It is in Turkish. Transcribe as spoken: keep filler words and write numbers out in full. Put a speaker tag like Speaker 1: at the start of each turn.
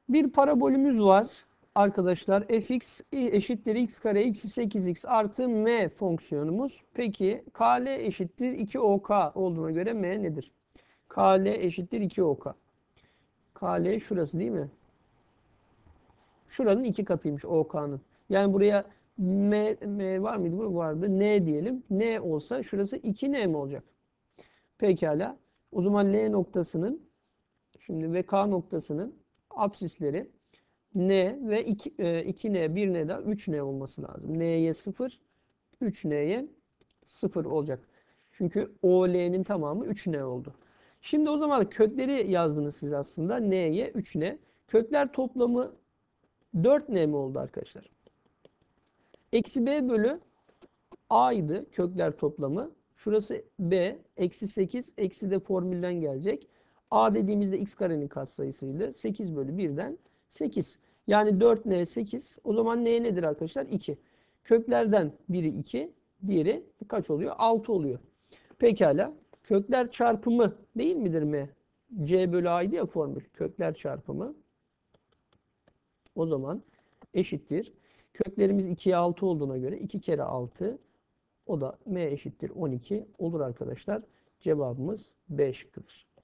Speaker 1: Bir parabolümüz var arkadaşlar. Fx eşittir x kare eksi sekiz x artı m fonksiyonumuz. Peki kl eşittir iki ok olduğuna göre m nedir? Kl eşittir iki ok. Kl şurası değil mi? Şuranın iki katıymış ok'nın. Yani buraya m, m var mıydı? Bu vardı. N diyelim. N olsa şurası iki n mi olacak? Pekala. O zaman L noktasının şimdi ve K noktasının apsisleri N ve iki, e, iki n, bir n daha üç n olması lazım. N'ye sıfır, üç n'ye sıfır olacak. Çünkü O L'nin tamamı üç n oldu. Şimdi o zaman kökleri yazdınız siz aslında. N'ye üç n. Kökler toplamı dört n mi oldu arkadaşlar? Eksi b bölü a'ydı kökler toplamı. Şurası b. Eksi sekiz. Eksi de formülden gelecek. A dediğimizde x karenin katsayısıydı. sekiz bölü birden sekiz. Yani dört n sekiz. O zaman n nedir arkadaşlar? iki. Köklerden biri iki. Diğeri kaç oluyor? altı oluyor. Pekala. Kökler çarpımı değil midir m? C bölü a'ydı ya formül. Kökler çarpımı. O zaman eşittir. Köklerimiz ikiye altı olduğuna göre iki kere altı, o da m eşittir on iki olur arkadaşlar. Cevabımız B şıkkıdır.